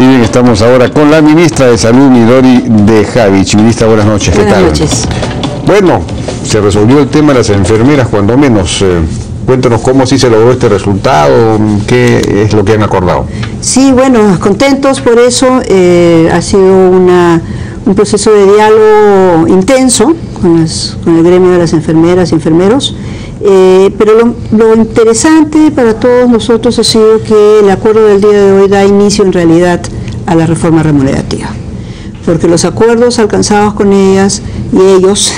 Y bien, estamos ahora con la ministra de Salud, Midori Dejavić. Ministra, buenas noches. ¿Qué tal? Buenas noches. Bueno, se resolvió el tema de las enfermeras, cuando menos. Cuéntanos cómo sí se logró este resultado, qué es lo que han acordado. Sí, bueno, contentos por eso. Ha sido un proceso de diálogo intenso con el gremio de las enfermeras y enfermeros. Pero lo interesante para todos nosotros ha sido que el acuerdo del día de hoy da inicio en realidad a la reforma remunerativa, porque los acuerdos alcanzados con ellas y ellos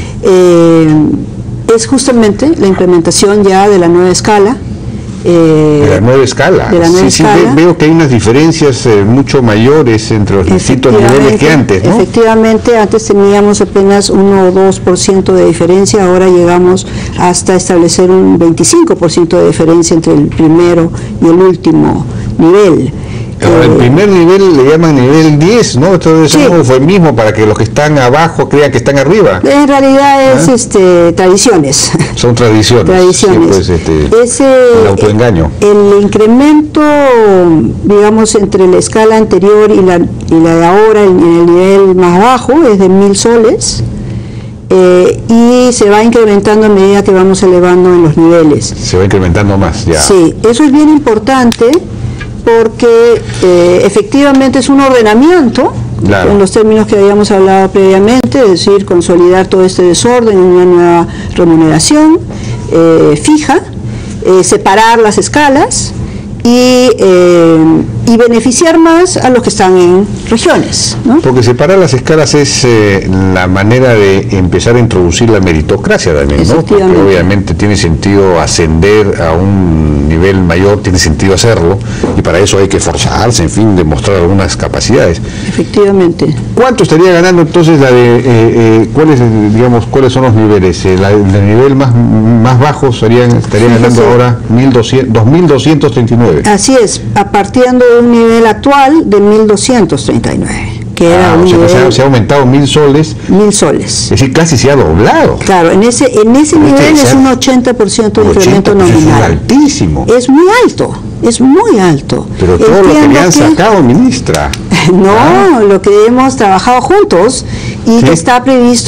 es justamente la implementación ya de la nueva escala. De la nueva escala. De la nueva escala. Sí, veo que hay unas diferencias mucho mayores entre los distintos niveles que antes, ¿no? Efectivamente, antes teníamos apenas 1 o 2% de diferencia, ahora llegamos hasta establecer un 25% de diferencia entre el primero y el último nivel. Ahora, el primer nivel le llaman nivel 10, ¿no? Esto es un eufemismo para que los que están abajo crean que están arriba. En realidad es tradiciones. Son tradiciones. Tradiciones. Pues, el autoengaño. El incremento, digamos, entre la escala anterior y la de ahora, en el nivel más bajo, es de 1.000 soles. Y se va incrementando a medida que vamos elevando en los niveles. Se va incrementando más, ya. Sí, eso es bien importante, porque efectivamente es un ordenamiento, claro, en los términos que habíamos hablado previamente, es decir, consolidar todo este desorden en una nueva remuneración fija, separar las escalas y beneficiar más a los que están en regiones, ¿no? Porque separar las escalas es la manera de empezar a introducir la meritocracia también, ¿no? Porque obviamente tiene sentido ascender a un nivel mayor, tiene sentido hacerlo, y para eso hay que esforzarse, en fin, demostrar algunas capacidades. Efectivamente. ¿Cuánto estaría ganando entonces la de, cuáles son los niveles? El nivel más bajo estaría ganando ahora 2.239. Así es, partiendo de un nivel actual de 1.239, que era un nivel... Se ha aumentado 1.000 soles. 1.000 soles. Es decir, casi se ha doblado. Claro, en ese nivel es un 80% de incremento nominal. Es altísimo. Es muy alto, es muy alto. Pero todo lo que le han sacado, ministra. No, lo que hemos trabajado juntos y que está previsto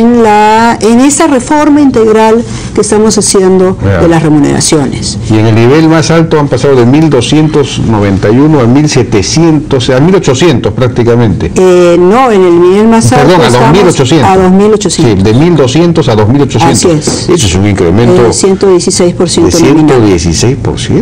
en esa reforma integral que estamos haciendo de las remuneraciones. Y en el nivel más alto han pasado de 1.291 a 1.700, a 1.800 prácticamente. No, en el nivel más alto a 2.800. A 2.800. Sí, de 1.200 a 2.800. Así es. Eso es un incremento de 116%. De 116%.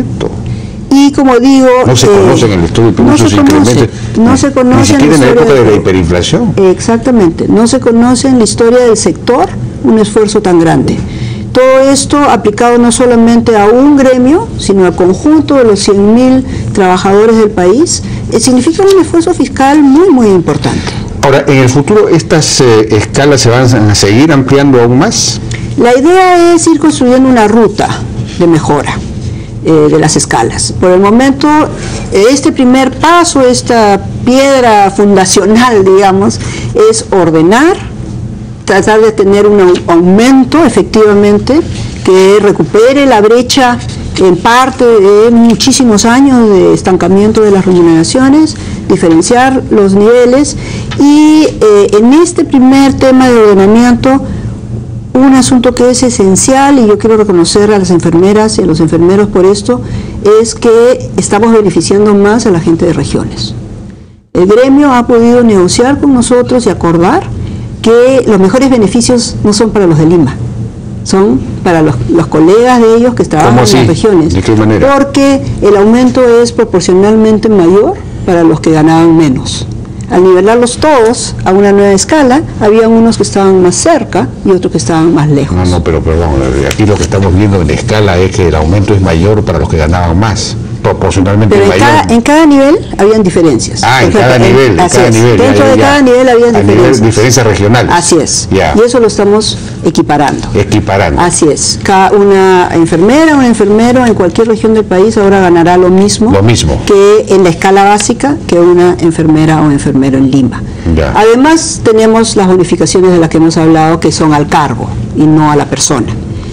Y como digo... No se conocen en el estudio, pero no se conocen. No se conocen. Ni siquiera en la época de la hiperinflación. Exactamente. No se conoce en la historia del sector un esfuerzo tan grande. Todo esto aplicado no solamente a un gremio, sino al conjunto de los 100.000 trabajadores del país, significa un esfuerzo fiscal muy, muy importante. Ahora, ¿en el futuro estas escalas se van a seguir ampliando aún más? La idea es ir construyendo una ruta de mejora de las escalas. Por el momento, este primer paso, esta piedra fundacional, digamos, es ordenar, tratar de tener un aumento efectivamente que recupere la brecha en parte de muchísimos años de estancamiento de las remuneraciones, diferenciar los niveles y en este primer tema de ordenamiento, un asunto que es esencial, y yo quiero reconocer a las enfermeras y a los enfermeros por esto, es que estamos beneficiando más a la gente de regiones. El gremio ha podido negociar con nosotros y acordar que los mejores beneficios no son para los de Lima, son para los colegas de ellos que trabajan en las regiones. ¿De qué manera? Porque el aumento es proporcionalmente mayor para los que ganaban menos. Al nivelarlos todos a una nueva escala, había unos que estaban más cerca y otros que estaban más lejos. No, pero perdón, aquí lo que estamos viendo en la escala es que el aumento es mayor para los que ganaban más, proporcionalmente mayor. En cada nivel habían diferencias. En cada nivel. Dentro de cada nivel había diferencias regionales. Así es. Y eso lo estamos equiparando. Así es. Una enfermera o un enfermero en cualquier región del país ahora ganará lo mismo que en la escala básica que una enfermera o enfermero en Lima. Además tenemos las bonificaciones de las que hemos hablado, que son al cargo y no a la persona.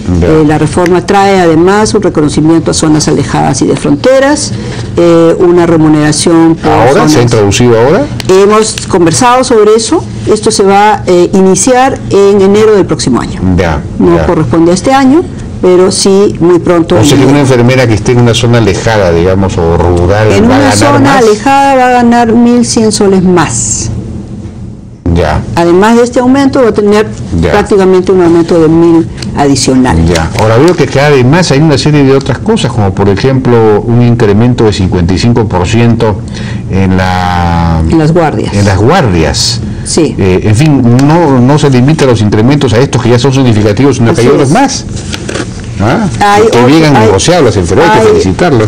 La reforma trae además un reconocimiento a zonas alejadas y de fronteras, una remuneración por ¿Ahora? zonas. ¿Se ha introducido ahora? Hemos conversado sobre eso. Esto se va a iniciar en enero del próximo año. No corresponde a este año, pero sí muy pronto. O sea que una enfermera que esté en una zona alejada, digamos, o rural, en va a una ganar zona más. alejada va a ganar 1.100 soles más. Además de este aumento va a tener prácticamente un aumento de 1.000 adicional. Ahora veo que además hay una serie de otras cosas, como por ejemplo un incremento de 55% en las guardias. En las guardias. Sí. En fin, no se limita los incrementos a estos que ya son significativos, sino que hay otros más. Que bien han negociado las enfermeras, hay que felicitarlos.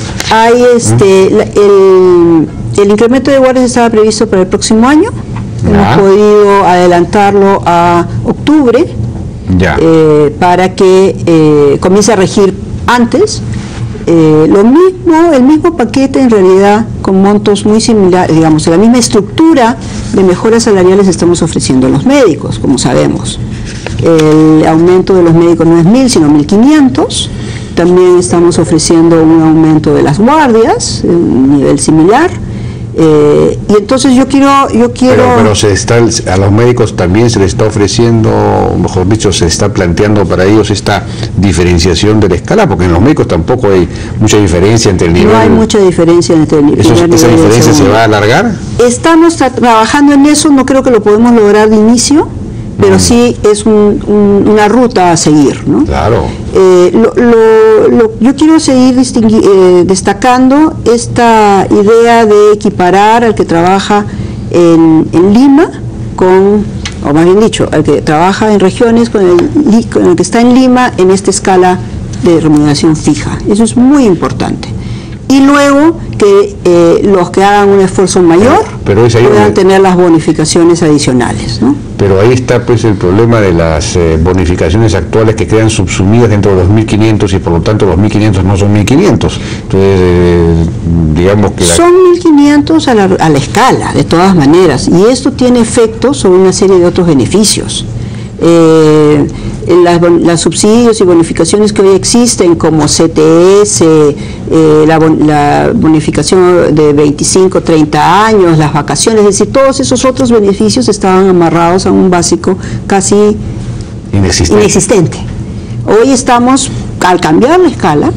El incremento de guardias estaba previsto para el próximo año. Hemos podido adelantarlo a octubre para que comience a regir antes. El mismo paquete en realidad con montos muy similares, digamos, la misma estructura de mejoras salariales estamos ofreciendo a los médicos, como sabemos. El aumento de los médicos no es 1.000, sino 1.500. También estamos ofreciendo un aumento de las guardias, un nivel similar. Y entonces yo quiero pero a los médicos también se les está ofreciendo, mejor dicho, se está planteando para ellos esta diferenciación de la escala, porque en los médicos tampoco hay mucha diferencia entre el nivel. No hay mucha diferencia entre el nivel. ¿Esa diferencia se va a alargar? Estamos trabajando en eso, no creo que lo podemos lograr de inicio, pero sí es una ruta a seguir, ¿no? Claro. Yo quiero seguir destacando esta idea de equiparar al que trabaja en Lima o más bien dicho, al que trabaja en regiones con el que está en Lima en esta escala de remuneración fija. Eso es muy importante. Y luego que los que hagan un esfuerzo mayor puedan tener las bonificaciones adicionales, ¿no? Pero ahí está pues el problema de las bonificaciones actuales que quedan subsumidas dentro de los 1.500 y por lo tanto los 1.500 no son 1.500. Entonces, digamos que... Son 1.500 a la escala, de todas maneras, y esto tiene efecto sobre una serie de otros beneficios. Las subsidios y bonificaciones que hoy existen como CTS, la bonificación de 25, 30 años, las vacaciones, es decir, todos esos otros beneficios estaban amarrados a un básico casi inexistente. Hoy estamos, al cambiar la escala,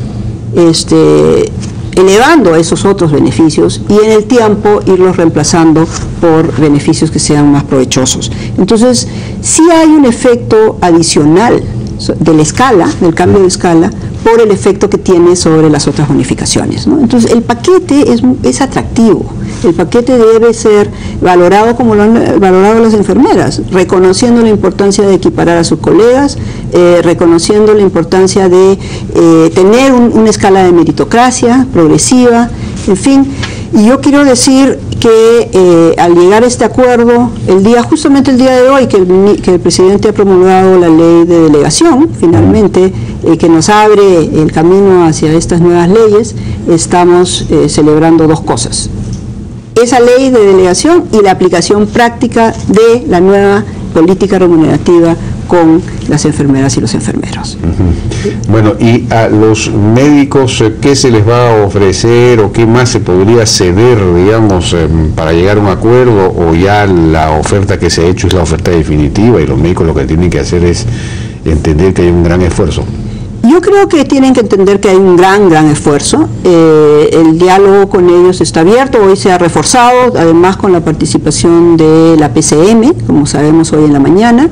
elevando esos otros beneficios y en el tiempo irlos reemplazando por beneficios que sean más provechosos. Entonces, sí hay un efecto adicional de la escala, del cambio de escala, por el efecto que tiene sobre las otras bonificaciones, ¿no? Entonces, el paquete es atractivo. El paquete debe ser valorado como lo han valorado las enfermeras, reconociendo la importancia de equiparar a sus colegas, reconociendo la importancia de tener una escala de meritocracia progresiva, en fin. Y yo quiero decir que al llegar a este acuerdo, justamente el día de hoy, que el presidente ha promulgado la ley de delegación, finalmente, que nos abre el camino hacia estas nuevas leyes, estamos celebrando dos cosas. Esa ley de delegación y la aplicación práctica de la nueva política remunerativa con las enfermeras y los enfermeros. Bueno, y a los médicos, ¿qué se les va a ofrecer o qué más se podría ceder, digamos, para llegar a un acuerdo, o ya la oferta que se ha hecho es la oferta definitiva y los médicos lo que tienen que hacer es entender que hay un gran esfuerzo? Yo creo que tienen que entender que hay un gran esfuerzo. El diálogo con ellos está abierto, hoy se ha reforzado, además con la participación de la PCM, como sabemos hoy en la mañana.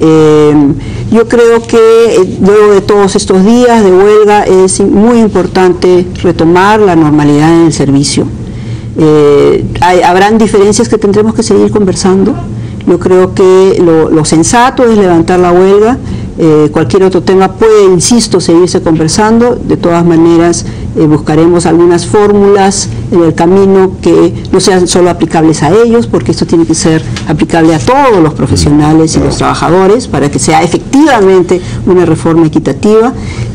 Yo creo que luego de todos estos días de huelga es muy importante retomar la normalidad en el servicio. Habrán diferencias que tendremos que seguir conversando. Yo creo que lo sensato es levantar la huelga. Cualquier otro tema puede, insisto, seguirse conversando. De todas maneras, buscaremos algunas fórmulas en el camino que no sean solo aplicables a ellos, porque esto tiene que ser aplicable a todos los profesionales y los trabajadores para que sea efectivamente una reforma equitativa,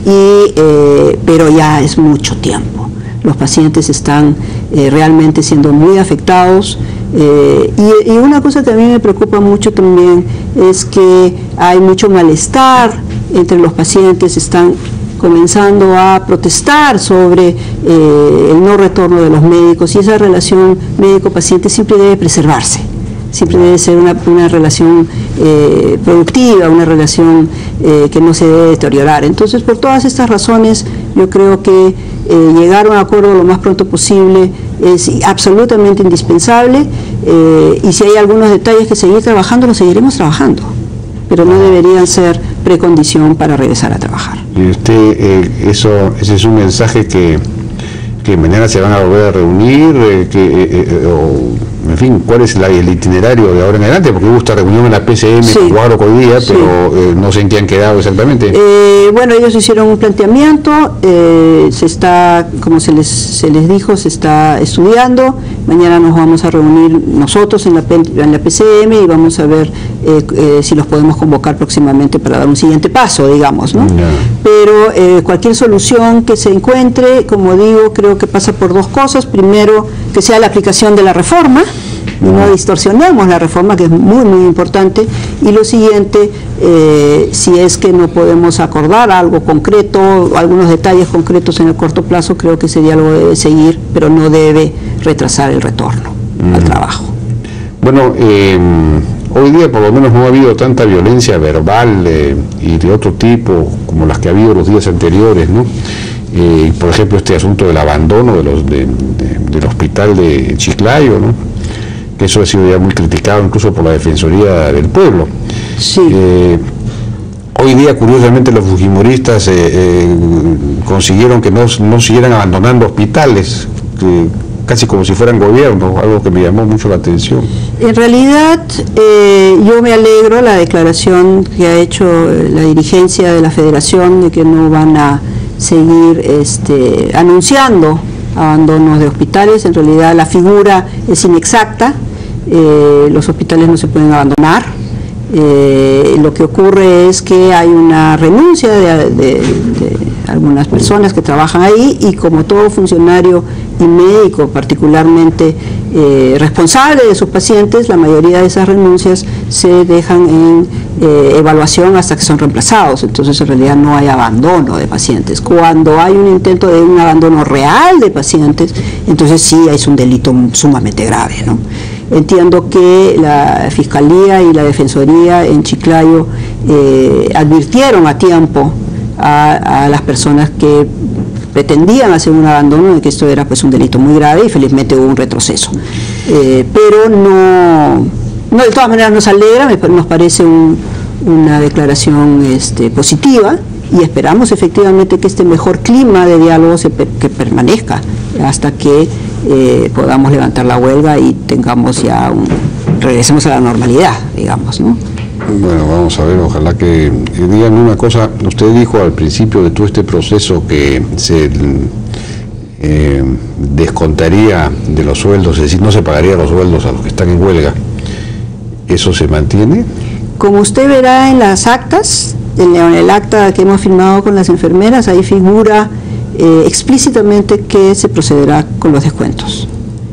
pero ya es mucho tiempo. Los pacientes están realmente siendo muy afectados. Y una cosa que a mí me preocupa mucho también es que hay mucho malestar entre los pacientes están comenzando a protestar sobre el no retorno de los médicos, y esa relación médico-paciente siempre debe preservarse, siempre debe ser una relación productiva, una relación que no se debe deteriorar. Entonces, por todas estas razones, yo creo que llegar a un acuerdo lo más pronto posible es absolutamente indispensable, y si hay algunos detalles que seguir trabajando, los seguiremos trabajando, pero no deberían ser precondición para regresar a trabajar. Y usted, ese es un mensaje que mañana se van a volver a reunir, en fin, ¿cuál es el itinerario de ahora en adelante? Porque hubo esta reunión en la PCM, sí, hoy día, sí, pero no sé en qué han quedado exactamente. Bueno, ellos hicieron un planteamiento, se está, como se les dijo, se está estudiando. Mañana nos vamos a reunir nosotros en la PCM y vamos a ver si los podemos convocar próximamente para dar un siguiente paso, digamos, ¿no? Pero cualquier solución que se encuentre, como digo, creo que pasa por dos cosas. Primero, que sea la aplicación de la reforma, y no distorsionemos la reforma, que es muy, muy importante. Y lo siguiente, si es que no podemos acordar algo concreto, algunos detalles concretos en el corto plazo, creo que ese diálogo debe seguir, pero no debe retrasar el retorno al trabajo. Bueno, hoy día por lo menos no ha habido tanta violencia verbal y de otro tipo como las que ha habido los días anteriores, ¿no? Por ejemplo, este asunto del abandono del hospital de Chiclayo, ¿no? Que eso ha sido ya muy criticado incluso por la Defensoría del Pueblo. Sí. Hoy día, curiosamente, los fujimoristas consiguieron que no siguieran abandonando hospitales, casi como si fueran gobiernos, algo que me llamó mucho la atención. En realidad, yo me alegro la declaración que ha hecho la dirigencia de la Federación de que no van a seguir anunciando abandonos de hospitales. En realidad la figura es inexacta, los hospitales no se pueden abandonar. Lo que ocurre es que hay una renuncia de algunas personas que trabajan ahí, y como todo funcionario y médico particularmente responsable de sus pacientes, la mayoría de esas renuncias se dejan en evaluación hasta que son reemplazados. Entonces, en realidad no hay abandono de pacientes. Cuando hay un intento de un abandono real de pacientes, entonces sí es un delito sumamente grave, ¿no? Entiendo que la Fiscalía y la Defensoría en Chiclayo advirtieron a tiempo a las personas que pretendían hacer un abandono de que esto era pues un delito muy grave, y felizmente hubo un retroceso. Pero no, de todas maneras nos alegra, nos parece una declaración positiva, y esperamos efectivamente que este mejor clima de diálogo que permanezca hasta que podamos levantar la huelga y tengamos ya regresemos a la normalidad, digamos, ¿no? Bueno, vamos a ver, ojalá que díganme una cosa. Usted dijo al principio de todo este proceso que se descontaría de los sueldos, es decir, no se pagaría los sueldos a los que están en huelga. ¿Eso se mantiene? Como usted verá en las actas, en el acta que hemos firmado con las enfermeras, ahí figura explícitamente que se procederá con los descuentos.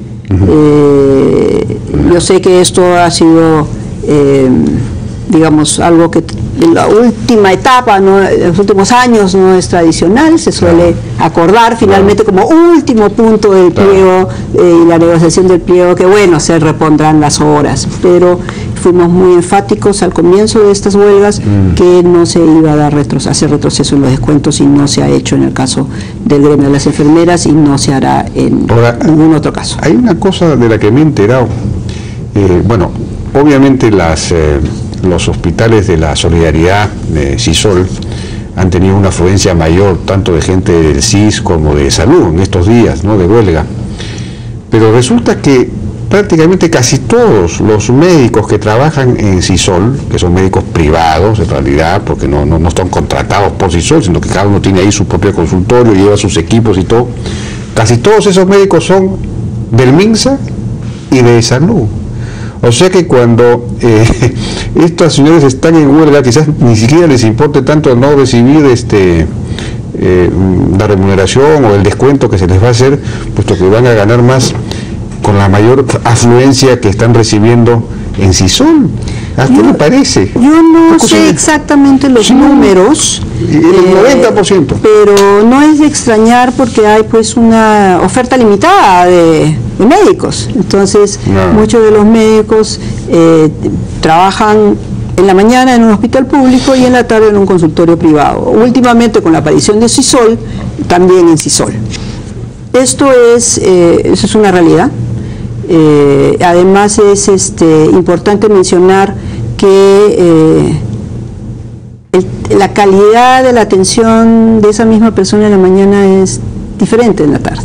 Yo sé que esto ha sido digamos, algo que en la última etapa, ¿no?, en los últimos años no es tradicional, se suele acordar finalmente como último punto del pliego y la negociación del pliego, que bueno, se repondrán las horas, pero fuimos muy enfáticos al comienzo de estas huelgas que no se iba a dar hacer retroceso en los descuentos, y no se ha hecho en el caso del gremio de las enfermeras y no se hará en ningún otro caso. Hay una cosa de la que me he enterado, bueno, obviamente los hospitales de la Solidaridad de CISOL han tenido una afluencia mayor, tanto de gente del CIS como de salud en estos días, ¿no?, de huelga. Pero resulta que prácticamente casi todos los médicos que trabajan en CISOL, que son médicos privados en realidad, porque no están contratados por CISOL, sino que cada uno tiene ahí su propio consultorio, lleva sus equipos y todo, casi todos esos médicos son del MINSA y de salud. O sea que cuando estos señores están en huelga, quizás ni siquiera les importe tanto no recibir la remuneración o el descuento que se les va a hacer, puesto que van a ganar más con la mayor afluencia que están recibiendo en CISOL. ¿A qué le parece? Yo no sé exactamente los números. El 90%. Pero no es de extrañar porque hay pues una oferta limitada de médicos. Entonces, muchos de los médicos trabajan en la mañana en un hospital público y en la tarde en un consultorio privado. Últimamente, con la aparición de CISOL, también en CISOL. Eso es una realidad. Además es importante mencionar que la calidad de la atención de esa misma persona en la mañana es diferente en la tarde,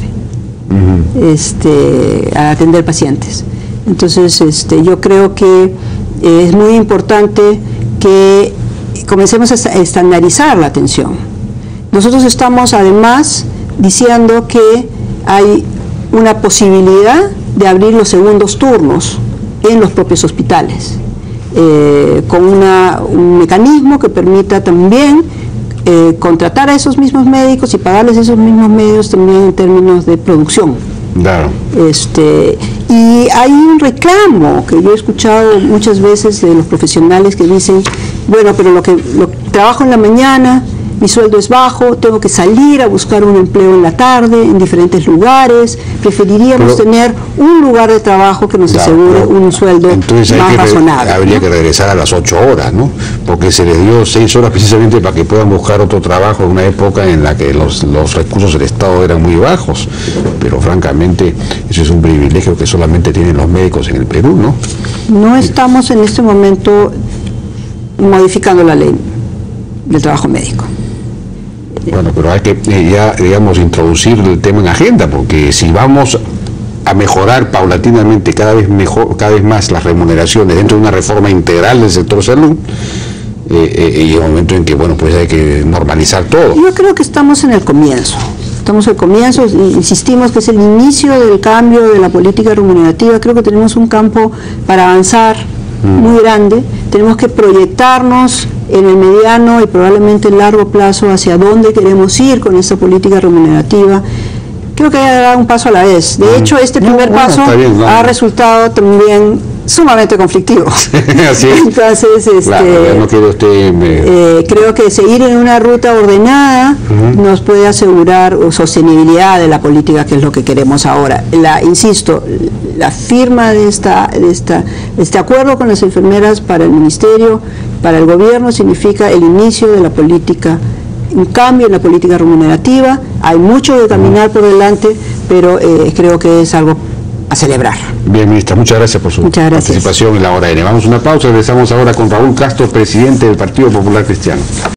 a atender pacientes. Entonces yo creo que es muy importante que comencemos a estandarizar la atención. Nosotros estamos además diciendo que hay una posibilidad de abrir los segundos turnos en los propios hospitales, con un mecanismo que permita también contratar a esos mismos médicos y pagarles esos mismos medios también en términos de producción. Claro. Y hay un reclamo que yo he escuchado muchas veces de los profesionales que dicen, bueno, pero lo trabajo en la mañana, mi sueldo es bajo, tengo que salir a buscar un empleo en la tarde, en diferentes lugares, preferiríamos tener un lugar de trabajo que nos asegure un sueldo más razonable. Habría que regresar a las 8 horas, ¿no? Porque se les dio 6 horas precisamente para que puedan buscar otro trabajo en una época en la que los recursos del Estado eran muy bajos, pero francamente eso es un privilegio que solamente tienen los médicos en el Perú, ¿no? No estamos en este momento modificando la ley del trabajo médico. Bueno, pero hay que ya, digamos, introducir el tema en agenda, porque si vamos a mejorar paulatinamente cada vez más las remuneraciones dentro de una reforma integral del sector salud, y un momento en que, bueno, pues hay que normalizar todo. Yo creo que estamos en el comienzo. Estamos en el comienzo, insistimos que es el inicio del cambio de la política remunerativa. Creo que tenemos un campo para avanzar muy grande. Tenemos que proyectarnos en el mediano y probablemente el largo plazo hacia dónde queremos ir con esta política remunerativa. Creo que hay que dar un paso a la vez. De hecho, este primer paso ha resultado también sumamente conflictivo. Así es. Entonces, no quiere usted creo que seguir en una ruta ordenada nos puede asegurar sostenibilidad de la política, que es lo que queremos ahora. Insisto, la firma de este acuerdo con las enfermeras para el Ministerio, para el Gobierno, significa el inicio de la política, un cambio en la política remunerativa. Hay mucho de caminar por delante, pero creo que es algo a celebrar. Bien, ministra, muchas gracias por su participación en La Hora N. Vamos a una pausa y regresamos ahora con Raúl Castro, presidente del Partido Popular Cristiano.